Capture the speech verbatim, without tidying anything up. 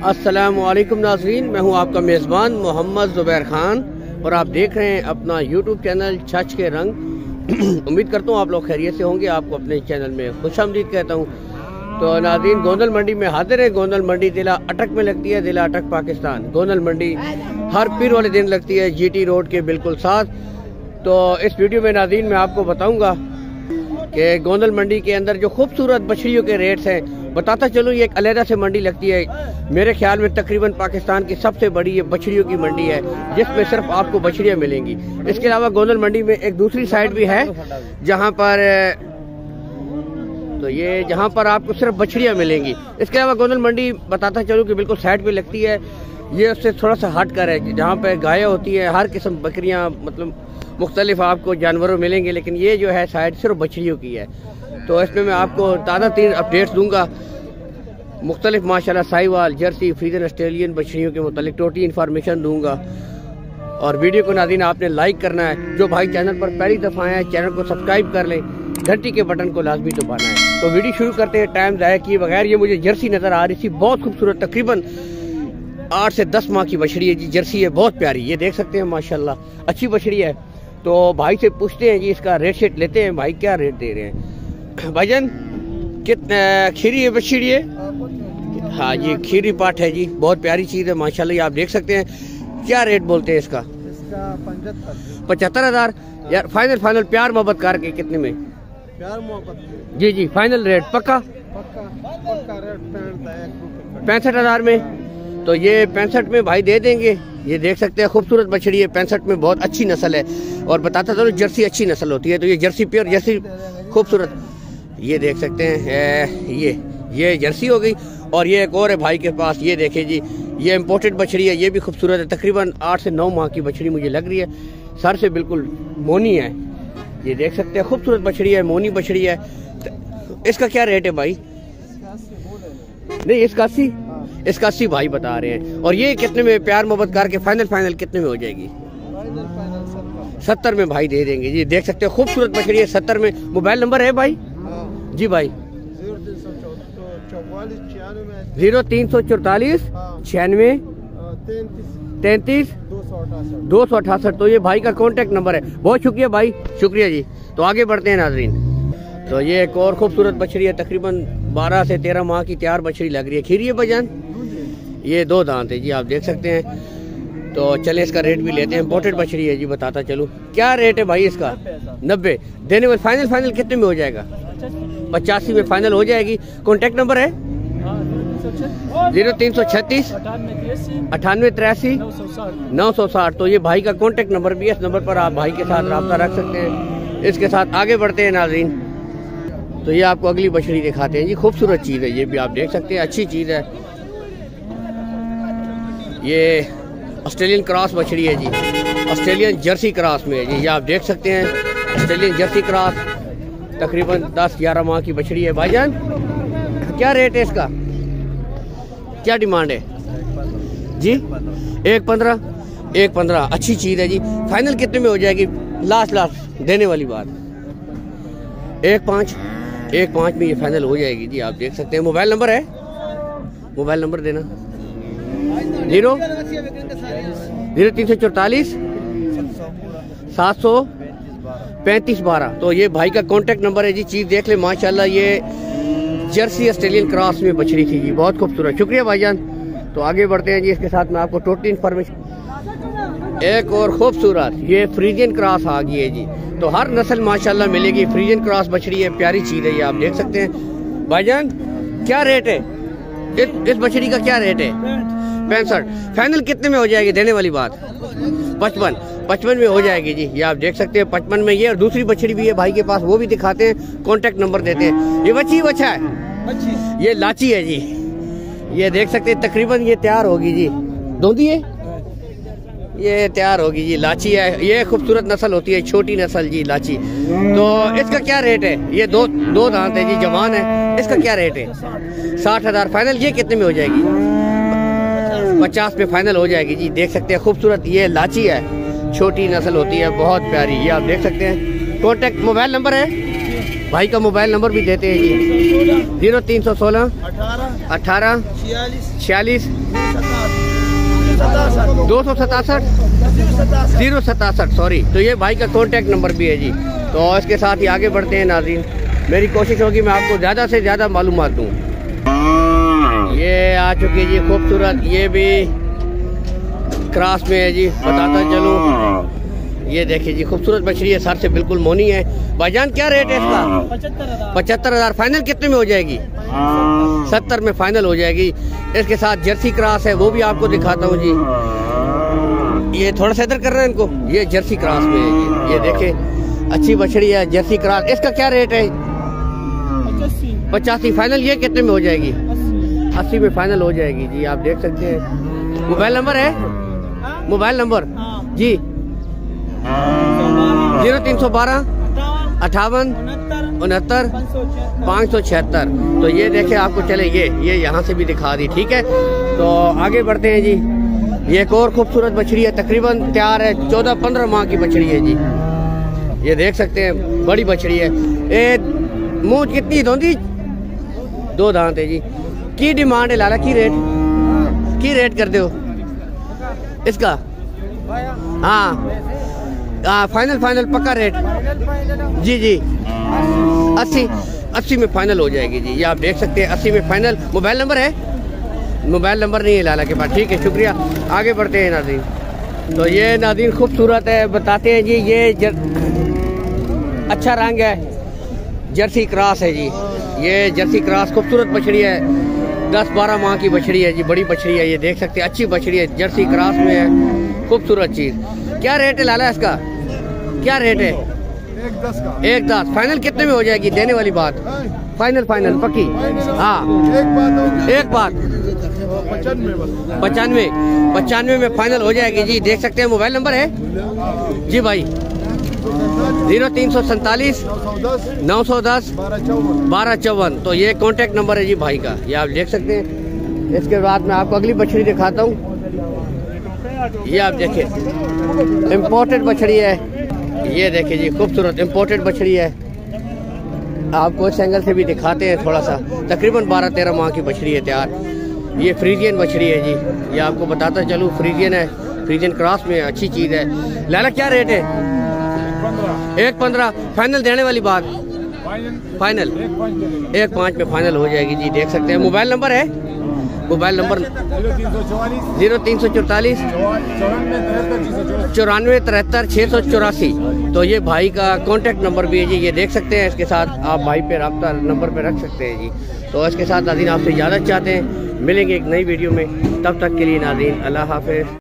अस्सलामुअलैकुम नाज़रीन, मैं हूं आपका मेज़बान मोहम्मद ज़ुबैर खान और आप देख रहे हैं अपना यूट्यूब चैनल छछ के रंग। उम्मीद करता हूं आप लोग खैरियत से होंगे। आपको अपने चैनल में खुशामदीद कहता हूं। तो नाज़रीन, गोंदल मंडी में हाजिर है। गोंदल मंडी जिला अटक में लगती है, जिला अटक पाकिस्तान। गोंदल मंडी हर पीर वाले दिन लगती है, जीटी रोड के बिल्कुल साथ। तो इस वीडियो में नाज़रीन मैं आपको बताऊँगा कि गोंदल मंडी के अंदर जो खूबसूरत बछड़ियों के रेट्स हैं बताता चलूँ। ये एक अलहदा से मंडी लगती है। मेरे ख्याल में तकरीबन पाकिस्तान की सबसे बड़ी ये बछड़ियों की मंडी है, जिसमें सिर्फ आपको बछड़ियाँ मिलेंगी। इसके अलावा गोंदल मंडी में एक दूसरी साइड भी है जहाँ पर तो ये जहाँ पर आपको सिर्फ बछड़ियाँ मिलेंगी। इसके अलावा गोंदल मंडी बताता चलूँ कि बिल्कुल साइड पे लगती है। ये उससे थोड़ा सा हट कर है, जहाँ पर गायें होती है, हर किस्म बकरियाँ, मतलब मुख्तलिफ आपको जानवरों मिलेंगे। लेकिन ये जो है साइड सिर्फ बछड़ियों की है। तो इसमें मैं आपको ताज़ा तीन अपडेट्स दूंगा मुख्तलिफ माशाल्लाह साहिवाल, जर्सी, फ्रीजन, ऑस्ट्रेलियन बछड़ियों के मुतालिक टोटली इन्फॉर्मेशन दूंगा। और वीडियो को नाज़रीन आपने लाइक करना है। जो भाई चैनल पर पहली दफ़ा आए हैं चैनल को सब्सक्राइब कर लें, घंटी के बटन को लाजमी दबाना है। तो वीडियो शुरू करते हैं टाइम ज़ाया किए बगैर। ये मुझे जर्सी नज़र आ रही थी, बहुत खूबसूरत, तकरीबन आठ से दस माह की बछड़ी है जी। जर्सी है, बहुत प्यारी, ये देख सकते हैं माशाल्लाह, अच्छी बछड़ी है। तो भाई से पूछते हैं जी, इसका रेट शेट लेते हैं। भाई क्या रेट दे रहे हैं भाईजान? कितना खीरी है बछड़ी है? हाँ जी, खीरी पाठ है जी, बहुत प्यारी चीज़ है माशाल्लाह। आप देख सकते हैं। क्या रेट बोलते हैं इसका? पचहत्तर हजार यार, फाइनल फाइनल प्यार मोहब्बत करके कितने में? प्यार मोहब्बत जी जी, फाइनल रेट पक्का पक्का पक्का रेट पैंसठ हजार में। तो ये पैंसठ में भाई दे देंगे। ये देख सकते हैं, खूबसूरत बछड़ी है, पैंसठ में, बहुत अच्छी नस्ल है। और बताता था जर्सी अच्छी नस्ल होती है। तो ये जर्सी प्योर जर्सी खूबसूरत, ये देख सकते हैं। ये ये जर्सी हो गई। और ये एक और है भाई के पास, ये देखे जी, ये इम्पोर्टेड बछड़ी है, ये भी खूबसूरत है। तकरीबन आठ से नौ माह की बछड़ी मुझे लग रही है। सर से बिल्कुल मोनी है, ये देख सकते हैं, खूबसूरत बछड़ी है, मोनी बछड़ी है। इसका क्या रेट है भाई? नहीं, इसका अस्सी इसका अस्सी भाई बता रहे हैं। और ये कितने में प्यार मोहब्बत करके फाइनल फाइनल कितने में हो जाएगी? सत्तर में भाई दे देंगे जी। देख सकते हैं, खूबसूरत बछड़ी है, सत्तर में। मोबाइल नंबर है भाई? जी भाई, जीरो तीन सौ चौतालीस छियानवे तैंतीस दो सौ अठासठ। तो ये भाई का कॉन्टेक्ट नंबर है। बहुत शुक्रिया भाई, शुक्रिया जी। तो आगे बढ़ते हैं नाजरीन। तो ये एक और खूबसूरत बछड़ी है, तकरीबन बारह से तेरह माह की तैयार बछड़ी लग रही है। खीरी है भाईजान, ये दो दांत है जी, आप देख सकते हैं। तो चले इसका रेट भी लेते हैं। इम्पोर्टेड बछड़ी है जी, बताता चलूँ। क्या रेट है भाई इसका? नब्बे देने में फाइनल फाइनल कितने में हो जाएगा? पचासी में फाइनल हो जाएगी। कॉन्टेक्ट नंबर है जीरो तीन सौ छत्तीस अठानवे तिरासी नौ सौ साठ। तो ये भाई का कॉन्टेक्ट नंबर भी है, इस नंबर पर आप भाई के साथ रब्ता रख सकते हैं। इसके साथ आगे बढ़ते हैं नाज़रीन। तो ये आपको अगली बछड़ी दिखाते हैं जी। खूबसूरत चीज़ है, ये भी आप देख सकते हैं, अच्छी चीज़ है। ये ऑस्ट्रेलियन क्रॉस बछड़ी है जी, ऑस्ट्रेलियन जर्सी क्रॉस में है जी, ये आप देख सकते हैं। ऑस्ट्रेलियन जर्सी क्रॉस, तकरीबन दस ग्यारह माह की बछड़ी है। भाईजान क्या रेट है इसका? क्या डिमांड है जी? एक पंद्रह एक पंद्रह अच्छी चीज़ है जी। फाइनल कितने में हो जाएगी? लास्ट लास्ट देने वाली बात एक पाँच एक पाँच में ये फाइनल हो जाएगी जी, आप देख सकते हैं। मोबाइल नंबर है? मोबाइल नंबर देना। जीरो जीरो तीन सौ चौतालीस सात सौ पैंतीस बारह। तो ये भाई का कॉन्टेक्ट नंबर है जी। चीज़ देख ले माशाल्लाह, ये जर्सी ऑस्ट्रेलियन क्रॉस में बछड़ी थी जी, बहुत खूबसूरत। शुक्रिया भाईजान। तो आगे बढ़ते हैं जी। इसके साथ मैं आपको टोटल इन्फॉर्मेशन, एक और खूबसूरत ये फ्रीजियन क्रॉस आ गई है जी। तो हर नस्ल माशाल्लाह मिलेगी। फ्रीजियन क्रॉस बछड़ी है, प्यारी चीज़ है, ये आप देख सकते हैं। भाईजान क्या रेट है इस, इस बछड़ी का? क्या रेट है? पैंसठ। फाइनल कितने में हो जाएगी देने वाली बात? पचपन पचपन में हो जाएगी जी, ये आप देख सकते हैं। पचपन में ये और दूसरी बछड़ी भी है भाई के पास, वो भी दिखाते हैं, कॉन्टेक्ट नंबर देते हैं। ये बच्ची बच्चा है, ये लाची है जी, ये देख सकते हैं। तकरीबन ये तैयार होगी जी, दूधी है, ये तैयार होगी जी, लाची है। ये खूबसूरत नस्ल होती है, छोटी नस्ल जी, लाची। तो इसका क्या रेट है? ये दो दो दांत है जी, जवान है। इसका क्या रेट है? साठ हजार फाइनल। ये कितने में हो जाएगी? पचास में फाइनल हो जाएगी जी। देख सकते हैं, खूबसूरत ये लाची है, छोटी नस्ल होती है, बहुत प्यारी, ये आप देख सकते हैं। कॉन्टेक्ट मोबाइल नंबर है भाई का मोबाइल नंबर भी देते हैं जी। जीरो तीन सौ सोलह अठारह अठारह छियालीस छियालीस सतासठ दो सौ सतासठ जीरो सतासठ सॉरी। तो ये भाई का कॉन्टैक्ट नंबर भी है जी। तो इसके साथ ही आगे बढ़ते हैं नाज़रीन। मेरी कोशिश होगी मैं आपको ज़्यादा से ज़्यादा मालूमात दूँ। ये आ चुकी है जी खूबसूरत, ये भी क्रॉस में है जी, बताता चलूँ। ये देखिए जी खूबसूरत मछली है, सर से बिल्कुल मोनी है। भाईजान क्या रेट है इसका? पचहत्तर हजार। फाइनल कितने में हो जाएगी? सत्तर में फाइनल हो जाएगी। इसके साथ जर्सी क्रॉस है, वो भी आपको दिखाता हूँ जी। ये थोड़ा सा इधर कर रहे हैं इनको। ये जर्सी क्रॉस में है जी, ये देखे अच्छी मछली है जर्सी क्रॉस। इसका क्या रेट है? पचासी। फाइनल ये कितने में हो जाएगी? अस्सी में फाइनल हो जाएगी जी। आप देख सकते हैं। मोबाइल नंबर है? मोबाइल नंबर जी जीरो तीन सौ बारह अट्ठावन उनहत्तर पाँच सौ छिहत्तर। तो ये देखे आपको चले, ये ये यहाँ से भी दिखा दी। ठीक है, तो आगे बढ़ते हैं जी। ये एक और खूबसूरत मछली है, तकरीबन तैयार है, चौदह पंद्रह माह की मछली है जी। ये देख सकते हैं, बड़ी मछली है। ये मुँह कितनी धोंदी? दो दांत है जी। की डिमांड है लाला? की रेट की रेट कर दो इसका? हाँ हाँ फाइनल फाइनल पक्का रेट जी जी अस्सी अस्सी में फाइनल हो जाएगी जी। ये आप देख सकते हैं अस्सी में फाइनल। मोबाइल नंबर है? मोबाइल नंबर नहीं है लाला के पास। ठीक है, शुक्रिया। आगे बढ़ते हैं नाज़रीन। तो ये नाज़रीन खूबसूरत है, बताते हैं जी। ये जर... अच्छा रंग है, जर्सी क्रॉस है जी। ये जर्सी क्रॉस खूबसूरत मछली है, दस बारह माह की मछली है जी, बड़ी मछली है। ये देख सकते हैं, अच्छी मछली है, जर्सी क्रॉस में है, खूबसूरत चीज़। क्या रेट है लाला इसका? क्या रेट है? एक दस का। एक दस। फाइनल कितने में हो जाएगी? देने वाली बात फाइनल फाइनल पक्की? हाँ एक बात एक बात पचानवे पचानवे पचानवे में फाइनल हो जाएगी जी। देख सकते हैं। मोबाइल नंबर है जी भाई? जीरो तीन सौ सैतालीस नौ सौ दस बारह चौवन। तो ये कॉन्टैक्ट नंबर है जी भाई का, ये आप देख सकते हैं। इसके बाद मैं आपको अगली मछली दिखाता हूँ। ये आप देखिए, इम्पोर्टेड मछली है। ये देखिए जी खूबसूरत इम्पोर्टेड मछली है। आपको इस एंगल से भी दिखाते हैं थोड़ा सा। तकरीबन बारह तेरह माह की मछली है तैयार। ये फ्रीजियन मछली है जी। ये आपको बताता चलूँ, फ्रीजियन है, फ्रीजियन क्रॉस में अच्छी चीज़ है। लाला क्या रेट है? एक पंद्रह। फाइनल देने वाली बात? फाइनल एक पाँच में फाइनल हो जाएगी जी। देख सकते हैं। मोबाइल नंबर है? मोबाइल नंबर जीरो तीन सौ चौतालीस चौरानवे तिहत्तर छः सौ चौरासी। तो ये भाई का कॉन्टैक्ट नंबर भी है जी। ये देख सकते हैं। इसके साथ आप भाई पे रब्ता नंबर पे रख सकते हैं जी। तो इसके साथ नाज़रीन आपसे इजाज़त चाहते हैं। मिलेंगे एक नई वीडियो में, तब तक के लिए नाज़रीन अल्लाह हाफ़िज़।